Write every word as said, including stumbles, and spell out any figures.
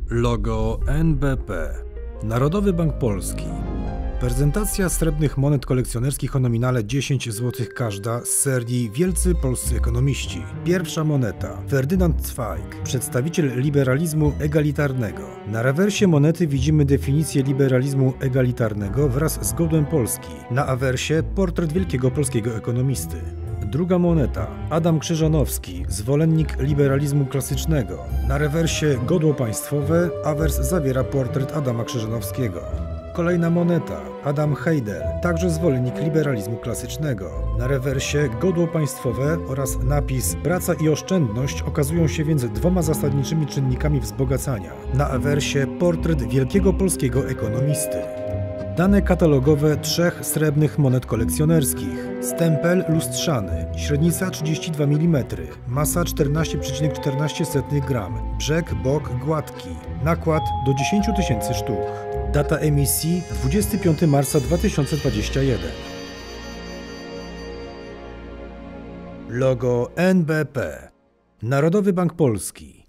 Logo N B P. Narodowy Bank Polski. Prezentacja srebrnych monet kolekcjonerskich o nominale dziesięć złotych każda z serii Wielcy Polscy Ekonomiści. Pierwsza moneta. Ferdynand Zweig, przedstawiciel liberalizmu egalitarnego. Na rewersie monety widzimy definicję liberalizmu egalitarnego wraz z godłem Polski. Na awersie portret wielkiego polskiego ekonomisty. Druga moneta. Adam Krzyżanowski, zwolennik liberalizmu klasycznego. Na rewersie godło państwowe, awers zawiera portret Adama Krzyżanowskiego. Kolejna moneta. Adam Heidel, także zwolennik liberalizmu klasycznego. Na rewersie godło państwowe oraz napis Praca i oszczędność okazują się więc dwoma zasadniczymi czynnikami wzbogacania. Na awersie portret wielkiego polskiego ekonomisty. Dane katalogowe trzech srebrnych monet kolekcjonerskich. Stempel lustrzany, średnica trzydzieści dwa milimetry, masa czternaście przecinek czternaście gram, brzeg, bok gładki, nakład do dziesięciu tysięcy sztuk. Data emisji dwudziestego piątego marca dwa tysiące dwudziestego pierwszego. Logo N B P. Narodowy Bank Polski.